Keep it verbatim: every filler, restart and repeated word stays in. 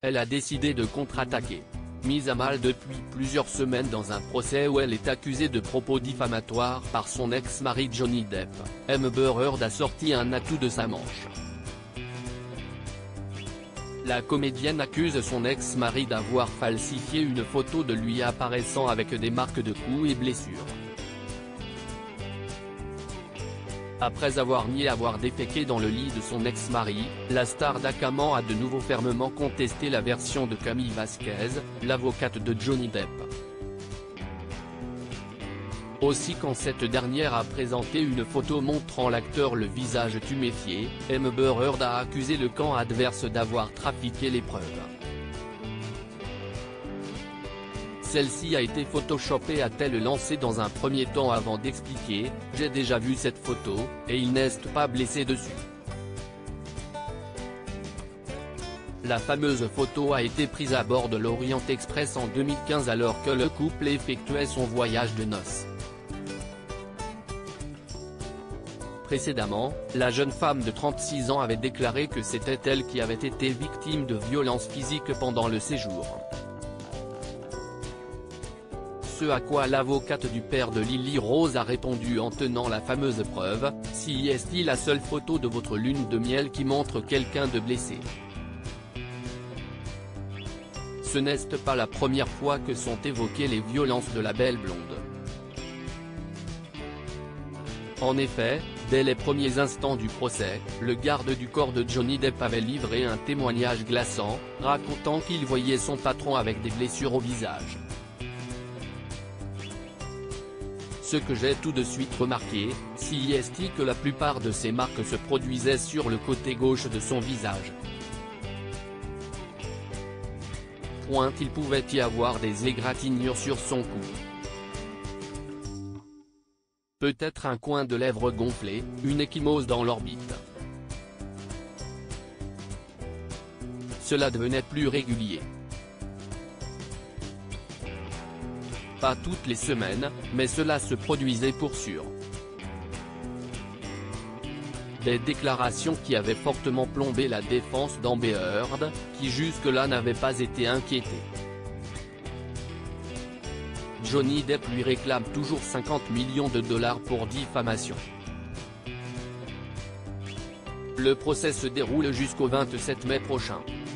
elle a décidé de contre-attaquer. Mise à mal depuis plusieurs semaines dans un procès où elle est accusée de propos diffamatoires par son ex-mari Johnny Depp, Amber Heard a sorti un atout de sa manche. La comédienne accuse son ex-mari d'avoir falsifié une photo de lui apparaissant avec des marques de coups et blessures. Après avoir nié avoir déféqué dans le lit de son ex-mari, la star d'Acaman a de nouveau fermement contesté la version de Camille Vasquez, l'avocate de Johnny Depp. Aussi, quand cette dernière a présenté une photo montrant l'acteur le visage tuméfié, Amber Heard a accusé le camp adverse d'avoir trafiqué les preuves. Celle-ci a été photoshopée, a-t-elle lancé dans un premier temps avant d'expliquer « J'ai déjà vu cette photo, et il n'est pas blessé dessus ». La fameuse photo a été prise à bord de l'Orient Express en deux mille quinze alors que le couple effectuait son voyage de noces. Précédemment, la jeune femme de trente-six ans avait déclaré que c'était elle qui avait été victime de violences physiques pendant le séjour. Ce à quoi l'avocate du père de Lily Rose a répondu en tenant la fameuse preuve « Si est-il la seule photo de votre lune de miel qui montre quelqu'un de blessé ? Ce n'est pas la première fois que sont évoquées les violences de la belle blonde. En effet, dès les premiers instants du procès, le garde du corps de Johnny Depp avait livré un témoignage glaçant, racontant qu'il voyait son patron avec des blessures au visage. Ce que j'ai tout de suite remarqué, c'est que la plupart de ces marques se produisaient sur le côté gauche de son visage. Point, il pouvait y avoir des égratignures sur son cou. Peut-être un coin de lèvres gonflé, une ecchymose dans l'orbite. Cela devenait plus régulier. Pas toutes les semaines, mais cela se produisait pour sûr. Des déclarations qui avaient fortement plombé la défense d'Amber Heard, qui jusque-là n'avait pas été inquiétée. Johnny Depp lui réclame toujours cinquante millions de dollars pour diffamation. Le procès se déroule jusqu'au vingt-sept mai prochain.